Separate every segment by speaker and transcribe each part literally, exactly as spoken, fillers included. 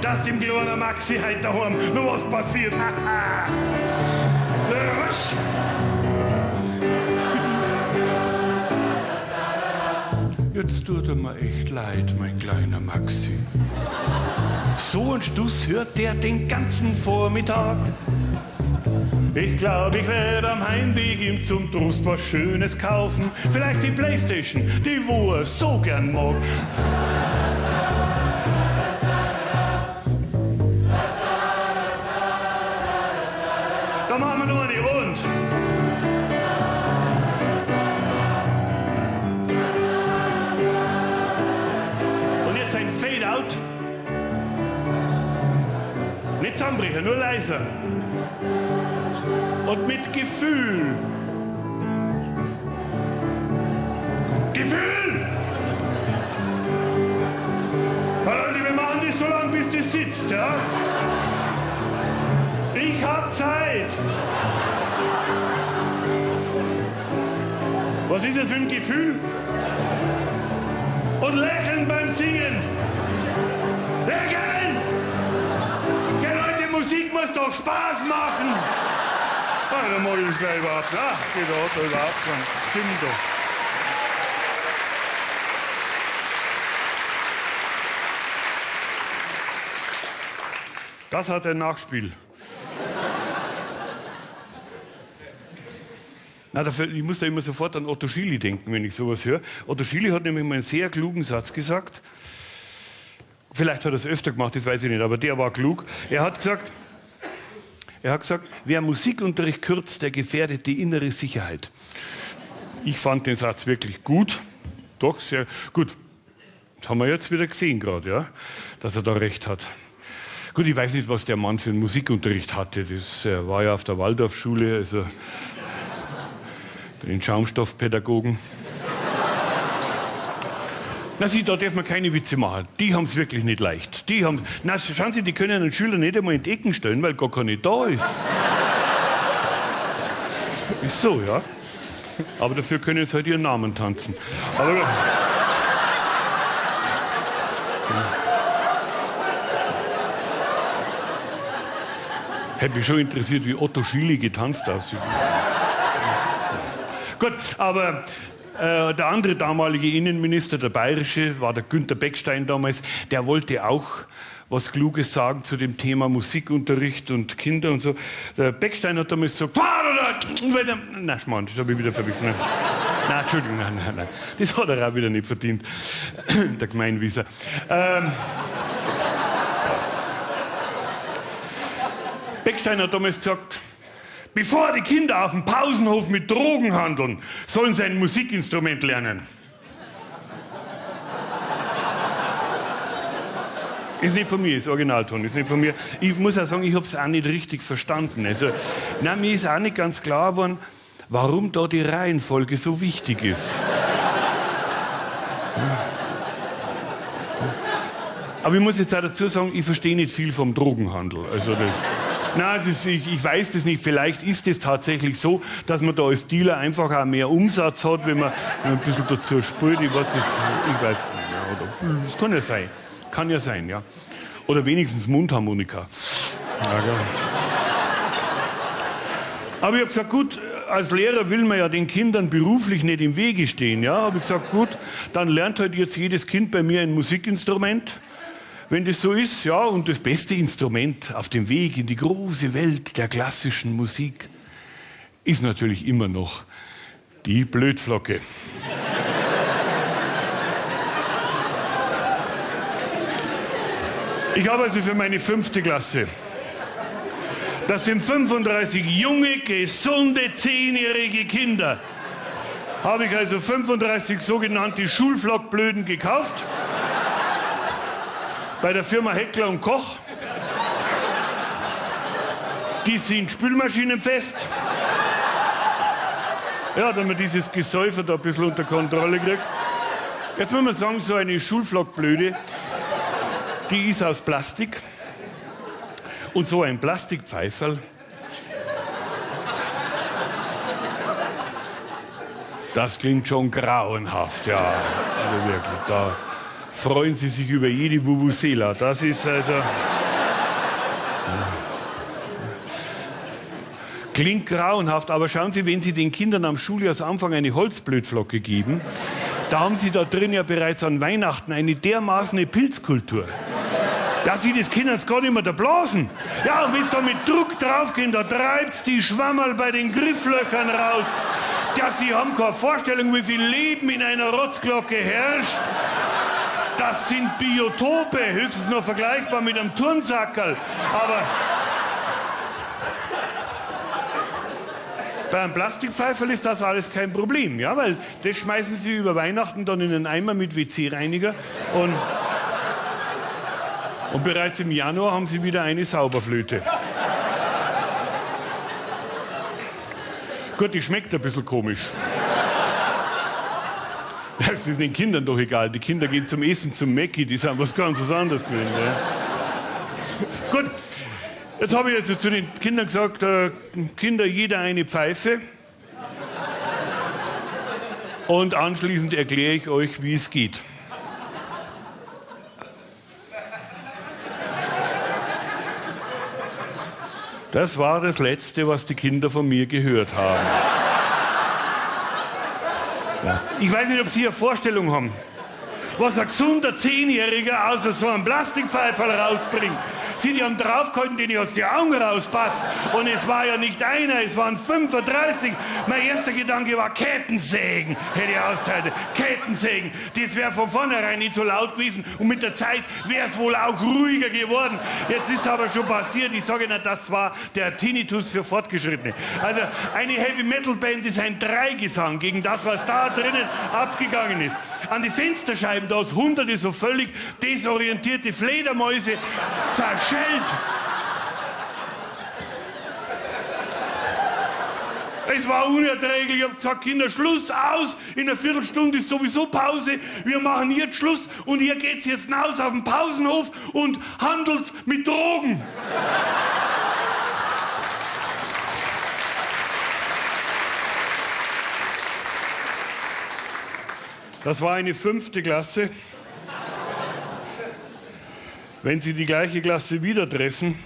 Speaker 1: dass dem kleinen Maxi heute daheim noch was passiert. Rasch! Jetzt tut er mir echt leid, mein kleiner Maxi. So einen Stuss hört der den ganzen Vormittag. Ich glaube, ich werde am Heimweg ihm zum Trost was Schönes kaufen. Vielleicht die Playstation, die wo er so gern mag. Da machen wir nur die Rund. Und jetzt ein Fade-Out. Nicht zusammenbrechen, nur leiser. Und mit Gefühl. Gefühl! Leute, wir machen das so lange, bis das sitzt, ja? Ich hab Zeit. Was ist es für ein Gefühl? Und lächeln beim Singen. Lächeln! Gell, Leute, Musik muss doch Spaß machen. Ah, da mag ich gleich überhaupt. Ach, geht da überhaupt keinen Sinn doch. Das hat ein Nachspiel. Na, dafür, ich muss da immer sofort an Otto Schily denken, wenn ich sowas höre. Otto Schily hat nämlich mal einen sehr klugen Satz gesagt. Vielleicht hat er es öfter gemacht, das weiß ich nicht, aber der war klug. Er hat gesagt, er hat gesagt, wer Musikunterricht kürzt, der gefährdet die innere Sicherheit. Ich fand den Satz wirklich gut. Doch, sehr gut. Das haben wir jetzt wieder gesehen gerade, ja, dass er da recht hat. Gut, ich weiß nicht, was der Mann für einen Musikunterricht hatte. Das äh, war ja auf der Waldorfschule, also bei den Schaumstoffpädagogen. Na sieh, da darf man keine Witze machen. Die haben es wirklich nicht leicht. Die haben, na, schauen Sie, die können einen Schüler nicht einmal in die Ecken stellen, weil gar keiner da ist. Ist so, ja. Aber dafür können sie halt ihren Namen tanzen. Aber, hätte mich schon interessiert, wie Otto Schily getanzt aussieht. Gut, aber äh, der andere damalige Innenminister, der bayerische, war der Günther Beckstein damals, der wollte auch was Kluges sagen zu dem Thema Musikunterricht und Kinder und so. Der Beckstein hat damals gesagt, weiter. Nein, Schmarrn, das habe ich wieder verwiffen. Nein, Entschuldigung, nein, nein, nein. Das hat er auch wieder nicht verdient, der Gemeinwieser. Ähm, Beckstein hat damals gesagt, bevor die Kinder auf dem Pausenhof mit Drogen handeln, sollen sie ein Musikinstrument lernen. Ist nicht von mir, ist Originalton, ist nicht von mir. Ich muss auch sagen, ich habe es auch nicht richtig verstanden. Also, nein, mir ist auch nicht ganz klar geworden, warum da die Reihenfolge so wichtig ist. Aber ich muss jetzt auch dazu sagen, ich verstehe nicht viel vom Drogenhandel. Also das, nein, das, ich, ich weiß das nicht. Vielleicht ist es tatsächlich so, dass man da als Dealer einfach auch mehr Umsatz hat, wenn man ein bisschen dazu spielt. Ich weiß, das, ich weiß nicht. Ja, oder, das kann ja sein. Kann ja sein, ja. Oder wenigstens Mundharmonika. Ja, ja. Aber ich habe gesagt, gut, als Lehrer will man ja den Kindern beruflich nicht im Wege stehen. Ja, habe ich gesagt, gut, dann lernt halt jetzt jedes Kind bei mir ein Musikinstrument. Wenn das so ist, ja, und das beste Instrument auf dem Weg in die große Welt der klassischen Musik ist natürlich immer noch die Blödflocke. Ich habe also für meine fünfte Klasse, das sind fünfunddreißig junge, gesunde, zehnjährige Kinder, habe ich also fünfunddreißig sogenannte Schulflockblöden gekauft. Bei der Firma Heckler und Koch. Die sind spülmaschinenfest. Ja, damit man dieses Gesäufer da ein bisschen unter Kontrolle kriegt. Jetzt muss man sagen, so eine Schulflockblöde, die ist aus Plastik. Und so ein Plastikpfeiferl, das klingt schon grauenhaft, ja. Also wirklich, da freuen sie sich über jede Vuvuzela. Das ist also... Klingt grauenhaft, aber schauen Sie, wenn Sie den Kindern am Schuljahresanfang eine Holzblötflocke geben, da haben Sie da drin ja bereits an Weihnachten eine dermaßene Pilzkultur. Ja, Sie, das können jetzt gar nicht mehr da blasen. Ja, und wenn Sie da mit Druck draufgehen, da treibt's die Schwammerl bei den Grifflöchern raus. Ja, Sie haben keine Vorstellung, wie viel Leben in einer Rotzglocke herrscht. Das sind Biotope, höchstens noch vergleichbar mit einem Turnsackerl. Aber bei einem Plastikpfeiferl ist das alles kein Problem, ja, weil das schmeißen Sie über Weihnachten dann in einen Eimer mit W C-Reiniger und, und bereits im Januar haben Sie wieder eine Sauberflöte. Gut, die schmeckt ein bisschen komisch. Das ist den Kindern doch egal. Die Kinder gehen zum Essen zum Mäcki, die sagen was ganz was anderes gewesen. Ja. Gut, jetzt habe ich also zu den Kindern gesagt, äh, Kinder, jeder eine Pfeife. Und anschließend erkläre ich euch, wie es geht. Das war das Letzte, was die Kinder von mir gehört haben. Ja. Ich weiß nicht, ob Sie eine Vorstellung haben, was ein gesunder Zehnjähriger aus so einem Plastikpfeiferl rausbringt. Sie, die haben draufgehalten, den ich aus die Augen rauspatzt. Und es war ja nicht einer, es waren fünfunddreißig. Mein erster Gedanke war Kettensägen, hätte ich austeilt. Kettensägen. Das wäre von vornherein nicht so laut gewesen. Und mit der Zeit wäre es wohl auch ruhiger geworden. Jetzt ist es aber schon passiert. Ich sage Ihnen, das war der Tinnitus für Fortgeschrittene. Also eine Heavy-Metal-Band ist ein Dreigesang gegen das, was da drinnen abgegangen ist. An die Fensterscheiben, da ist hunderte so völlig desorientierte Fledermäuse zerschellt. Es war unerträglich. Ich habe gesagt, Kinder, Schluss, aus. In einer Viertelstunde ist sowieso Pause. Wir machen jetzt Schluss und ihr geht's jetzt hinaus auf den Pausenhof und handelt mit Drogen. Das war eine fünfte Klasse. Wenn Sie die gleiche Klasse wieder treffen,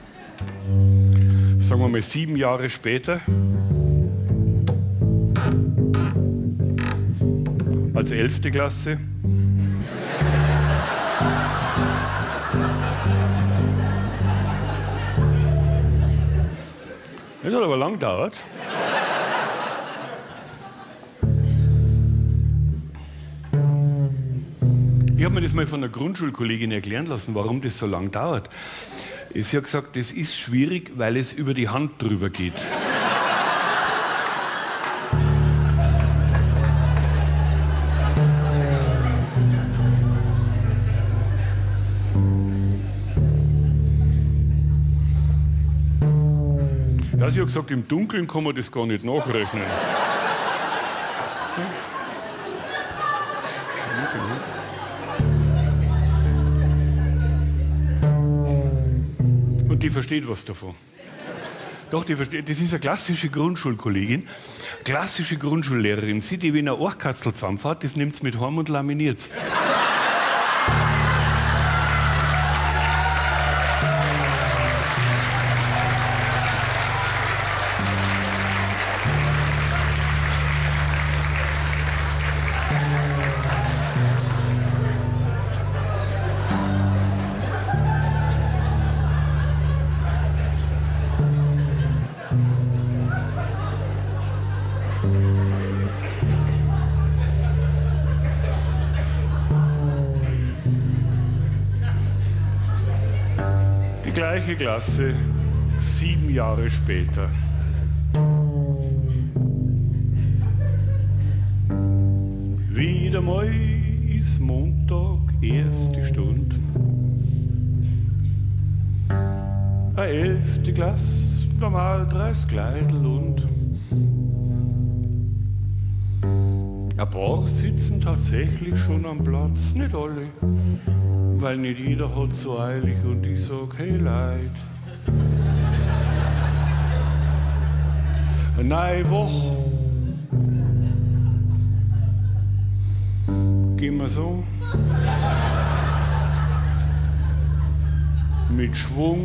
Speaker 1: sagen wir mal sieben Jahre später, als elfte Klasse, das hat aber lang gedauert. Ich habe mir das mal von einer Grundschulkollegin erklären lassen, warum das so lang dauert. Sie hat gesagt, das ist schwierig, weil es über die Hand drüber geht. Ja, sie hat gesagt, im Dunkeln kann man das gar nicht nachrechnen. Und die versteht was davon. Doch, die versteht. Das ist eine klassische Grundschulkollegin, klassische Grundschullehrerin. Sie, die, wenn eine Ohrkatzel zusammenfährt, das nimmt sie mit heim und laminiert. Die gleiche Klasse, sieben Jahre später. Wieder mal ist Montag, erste Stunde. Eine elfte Klasse, normal dreißig Kleidl und ein paar sitzen tatsächlich schon am Platz, nicht alle, weil nicht jeder hat so eilig und ich sag, hey Leid. Eine neue Woche. Gehen wir so. mit Schwung.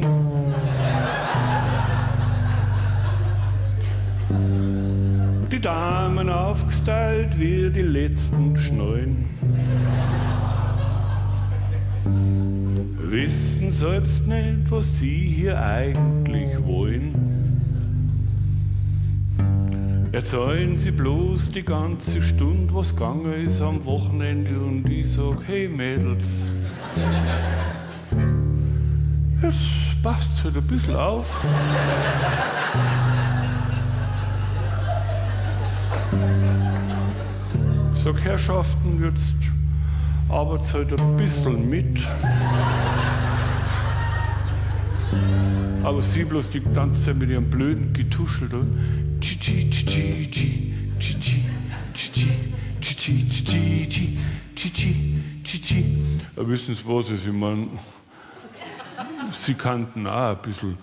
Speaker 1: Die Damen aufgestylt wie die letzten Schnallen. Wissen selbst nicht, was sie hier eigentlich wollen. Erzählen sie bloß die ganze Stunde, was gegangen ist am Wochenende, und ich sag, hey Mädels, jetzt passt halt ein bisschen auf. Ich sag, Herrschaften, jetzt arbeitet halt ein bisschen mit. Aber sie bloß die ganze Zeit mit ihrem blöden Getuschel da. Chichi, chichi, chichi, chichi, chichi, chichi, chichi, chichi, chichi. Ja, wissen Sie was? Ich meine, Sie kannten auch ein bisschen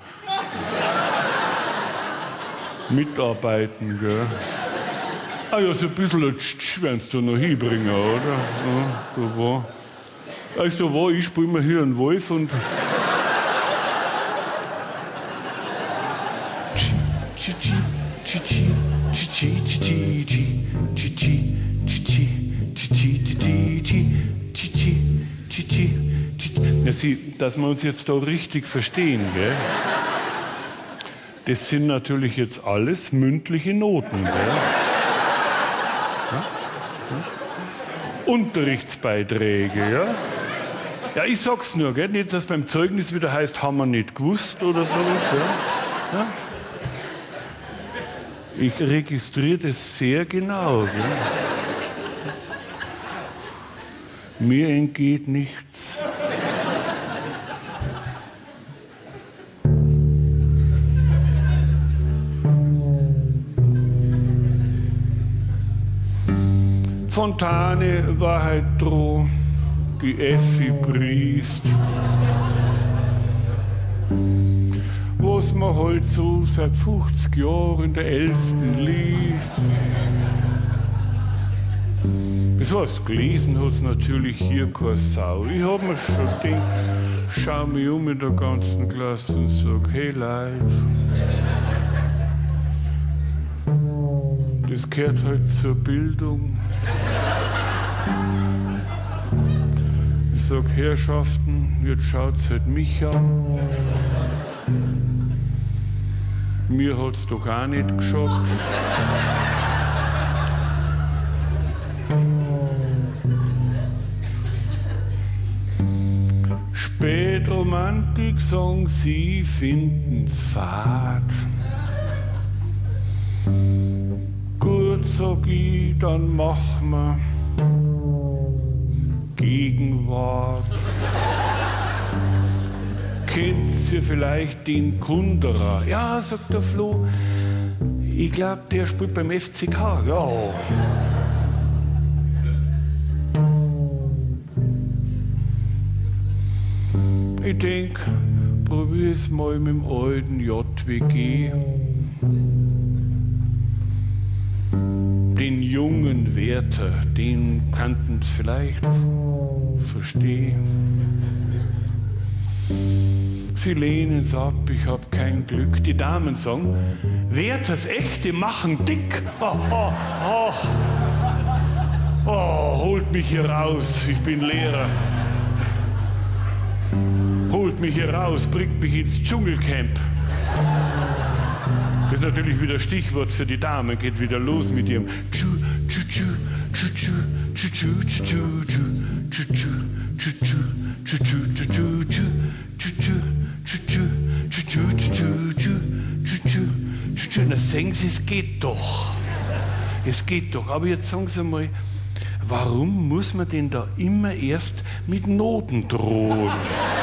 Speaker 1: mitarbeiten, gell? Ah ja, so ein bisschen ein Tsch werden Sie da noch hinbringen, oder? Ja, da war. Als da war, ich spiele mir hier einen Wolf und. Chichi, chichi, chichi, chichi, chichi, chichi, chichi, chichi, chichi, chichi. Ja, Sie, dass wir uns jetzt da richtig verstehen, gell? Das sind natürlich jetzt alles mündliche Noten, gell? Ja? Ja? Unterrichtsbeiträge, ja? Ja, ich sag's nur, gell? Nicht, dass beim Zeugnis wieder heißt, haben wir nicht gewusst oder so. Ja? Ja? Ich registriere das sehr genau. Gell? Mir entgeht nichts. Fontane war halt droh, die Effi Priest. Was man halt so seit fünfzig Jahren in der elften liest. Das heißt, gelesen hat es natürlich hier keine Sau. Ich hab mir schon gedacht, schau mich um in der ganzen Klasse und sag, hey Leute, das gehört halt zur Bildung. Ich sag, Herrschaften, jetzt schaut's halt mich an. Mir hat's doch auch nicht geschafft. Spätromantik, sagen sie, finden's fad. Gut, sag ich, dann mach ma Gegenwart. Kennt ihr vielleicht den Kunderer? Ja, sagt der Flo. Ich glaube, der spielt beim F C K. Ja. Ich denke, probier's mal mit dem alten J W G. Den jungen Wärter, den kannten Sie vielleicht verstehen. Sie lehnen's ab, ich hab kein Glück. Die Damen sagen, Wärters Echte machen dick. Oh, oh, oh. Oh, holt mich hier raus, ich bin Lehrer. Holt mich hier raus, bringt mich ins Dschungelcamp. Das ist natürlich wieder Stichwort für die Damen, geht wieder los mit ihrem Tschu, tschu, tschu, tschu, tschu, tschu, tschu, tschu, tschu, tschu, tschu, tschu, tschu, tschu, tschu, tschu, tschu, tschu, na sagen Sie, es geht doch. Es geht doch. Aber jetzt sagen Sie mal, warum muss man denn da immer erst mit Noten drohen?